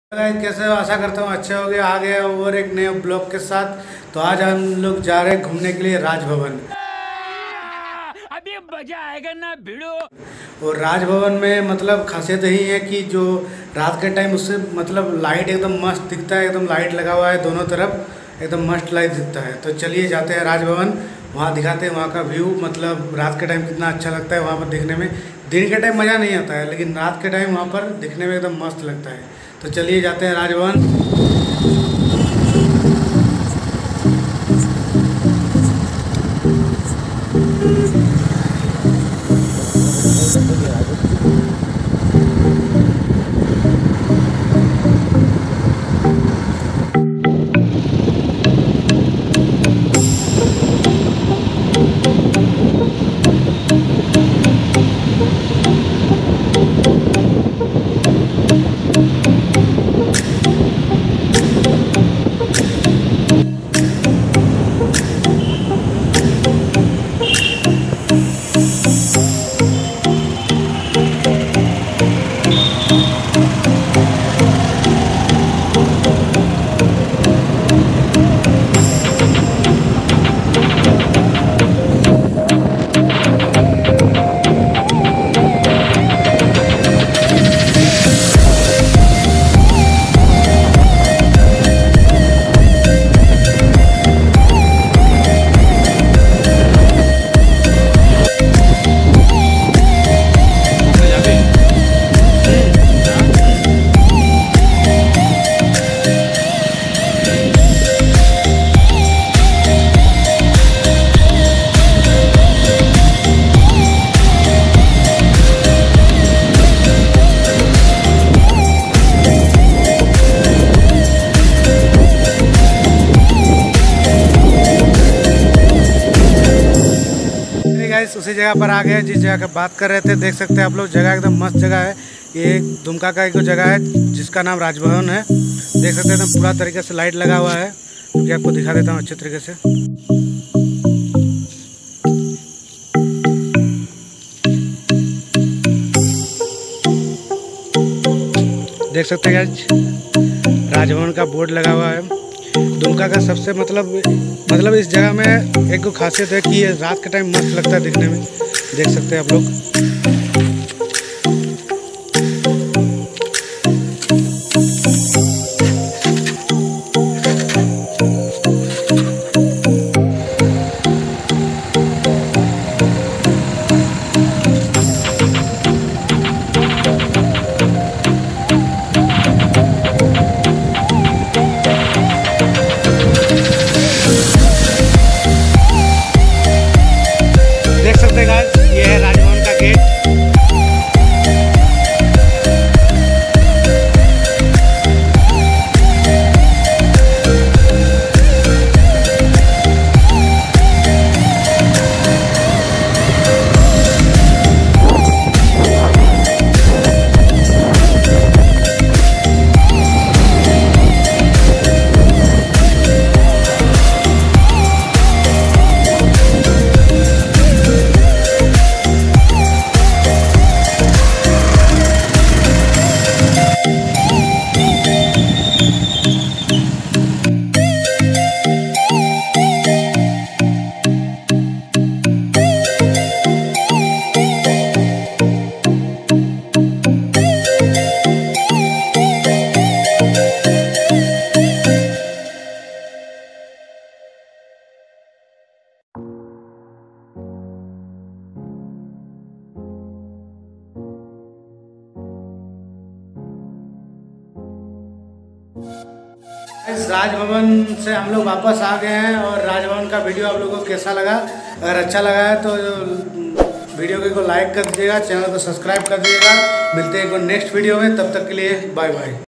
Guys कैसे हो? आशा करता हूँ अच्छे हो गए। आ गए और एक नए ब्लॉग के साथ। तो आज हम लोग जा रहे हैं घूमने के लिए राजभवन। अभी मजा आएगा ना भिड़ो। और राजभवन में मतलब खासियत यही है कि जो रात के टाइम उससे मतलब लाइट एकदम मस्त दिखता है, एकदम लाइट लगा हुआ है दोनों तरफ, एकदम मस्त लाइट दिखता है। तो चलिए जाते हैं राजभवन, वहाँ दिखाते हैं वहाँ का व्यू। मतलब रात के टाइम कितना अच्छा लगता है वहाँ पर देखने में। दिन के टाइम मज़ा नहीं आता है, लेकिन रात के टाइम वहाँ पर दिखने में एकदम मस्त लगता है। तो चलिए जाते हैं राजभवन। उसी जगह पर आ गए जिस जगह की बात कर रहे थे। देख सकते हैं आप लोग, जगह एकदम मस्त जगह है। ये दुमका का एक जगह है जिसका नाम राजभवन है। देख सकते हैं एकदम पूरा तरीके से लाइट लगा हुआ है, जो आपको दिखा देता हूँ अच्छे तरीके से। देख सकते हैं राजभवन का बोर्ड लगा हुआ है। दुमका का सबसे मतलब इस जगह में एक खासियत है कि ये रात के टाइम मस्त लगता है दिखने में। देख सकते हैं आप लोग। देख सकते हैं ये है राजभवन का गेट। इस राजभवन से हम लोग वापस आ गए हैं। और राजभवन का वीडियो आप लोगों को कैसा लगा? अगर अच्छा लगा है तो वीडियो को लाइक कर दीजिएगा, चैनल को सब्सक्राइब कर दीजिएगा। मिलते हैं नेक्स्ट वीडियो में, तब तक के लिए बाय बाय।